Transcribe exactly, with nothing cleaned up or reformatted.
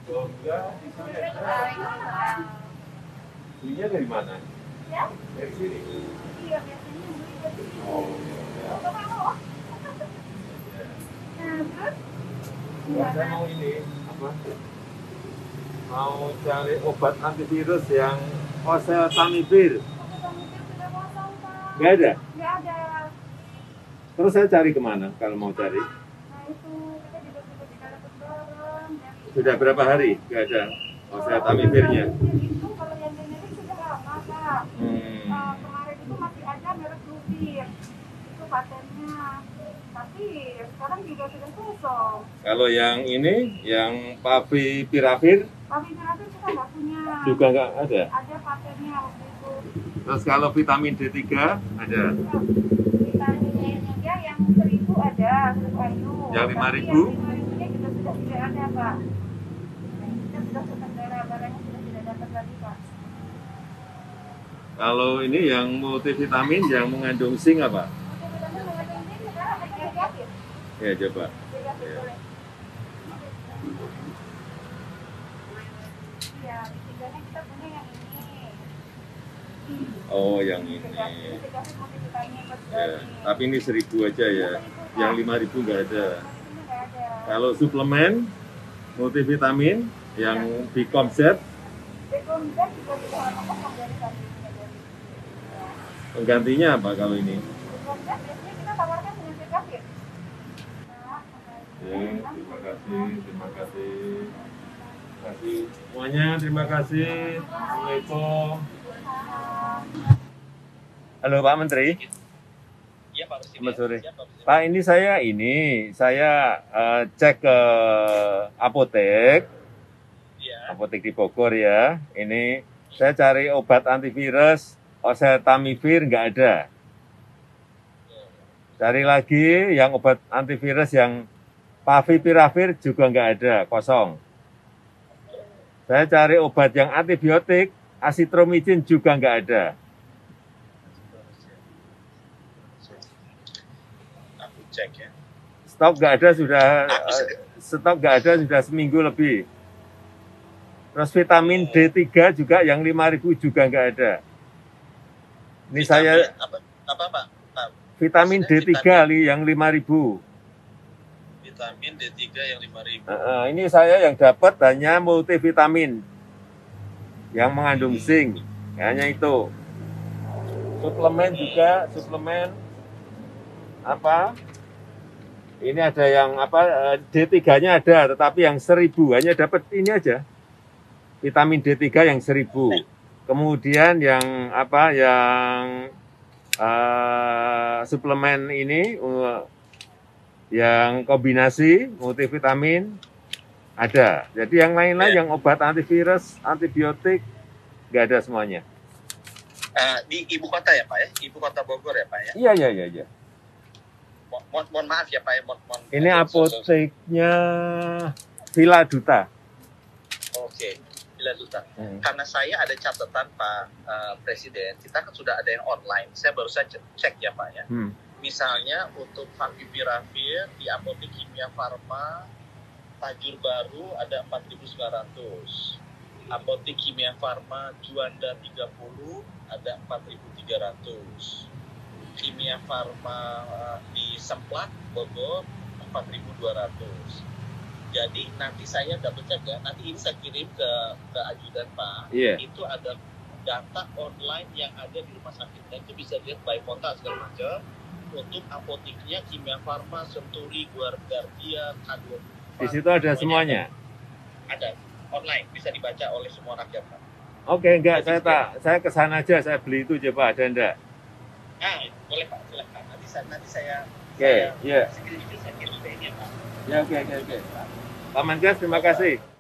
Oh, enggak, di sini ada. Belinya dari mana? Ya? Dari sini. Iya, biasanya beli dari sini. Oh, ya. Apa mau? Nah, terus? Ya, saya mau ini apa? Mau cari obat antivirus yang oseltamivir. Oseltamivir sudah kosong, Pak. Nggak ada? Nggak ada. Terus saya cari kemana kalau mau cari? Nah, itu kita juga sudah tidak dapat barang. Dari Sudah berapa hari nggak ada oseltamivirnya? itu kalau yang generik sudah lama, Pak. Hmm. Uh, kemarin itu masih ada merek Luvir. Itu patennya. Tapi sekarang juga sudah kosong. Kalau yang ini, yang Favipiravir Favipiravir kita nggak punya. juga nggak ada. Ada patennya waktu itu. Terus kalau vitamin D tiga ada. Vitamin D tiga yang seribu ada, seribu ayu. Yang lima Tapi ribu? yang lima ribunya juga sudah tidak ada, Pak. Kita sudah sementara barangnya sudah tidak dapat lagi, Pak. Kalau ini yang multivitamin yang mengandung zinc apa? Multivitamin mengandung zinc sekarang ada negatif. Ya coba. Negatif Ya. boleh. Iya, di tiganya kita punya yang ini. Oh yang ini. Negatif, negatif multivitamin buat Ya. bayi. Tapi ini seribu aja ya. Yang lima ribu nggak ada. Ini nggak ada. Kalau suplemen multivitamin yang Bicomset Bekomzat juga sudah lama kosong dari kami. penggantinya apa kalau ini? Bekomzat biasanya kita tawarkan dengan negatif. Ya, terima kasih, terima kasih. Terima kasih semuanya, terima kasih. Assalamualaikum. Halo Pak Menteri. Iya Pak Presiden. Selamat sore. Ya, Pak Presiden. Pak, ini saya ini saya eh, cek ke apotek, Iya. apotek di Bogor ya. Ini saya cari obat antivirus oseltamivir nggak ada. Cari lagi yang obat antivirus yang Favipiravir juga nggak ada, kosong. Saya cari obat yang antibiotik asitromycin juga nggak ada. Aku cek ya. Stok nggak ada sudah, eh, stok nggak ada sudah seminggu lebih. Terus vitamin D tiga juga yang lima ribu juga nggak ada. Ini Vitamin, saya apa apa Pak? Pak, vitamin D Presiden, tiga li yang lima ribu. Vitamin D tiga yang lima ribu. Uh, ini saya yang dapat hanya multivitamin yang mengandung zinc, hanya itu. Suplemen juga, suplemen apa? Ini ada yang apa? D tiga-nya ada, tetapi yang seribu hanya dapat ini aja. Vitamin D tiga yang seribu. Kemudian yang apa? Yang uh, suplemen ini uh, yang kombinasi multivitamin ada. Jadi yang lain-lain Ya. yang obat antivirus, antibiotik nggak ada semuanya. Uh, di ibu kota ya Pak ya? Ibu kota Bogor ya Pak ya? Iya iya iya. iya. Mo mohon, mohon maaf ya Pak ya. Mohon, mohon, Ini mohon, apoteknya Villa Duta. Oke, Villa Duta. Hmm. Karena saya ada catatan Pak uh, Presiden, kita kan sudah ada yang online. Saya baru saja cek ya Pak ya. Hmm. Misalnya untuk Favipiravir di apotek Kimia Farma Tajur Baru ada empat ribu sembilan ratus. Apotek Kimia Farma Juanda tiga puluh ada empat ribu tiga ratus. Kimia Farma di Semplak Bogor empat ribu dua ratus. Jadi nanti saya double check ya, nanti ini saya kirim ke ke ajudan Pak. Iya. Itu ada data online yang ada di rumah sakit dan itu bisa lihat by kota segala macam. Untuk apoteknya Kimia Farma, Senturi, Guardia, K dua puluh empat. Di situ ada semuanya. Ada online, bisa dibaca oleh semua rakyat Pak. Oke, enggak, saya tak, saya ke sana aja, saya beli itu aja Pak, ada enggak? Nah, boleh Pak, silakan. Nanti saya nanti saya Oke, iya. saya kirim saya kirim ke ini ya Pak. Ya, oke, oke, oke. Pak Menkes, terima kasih.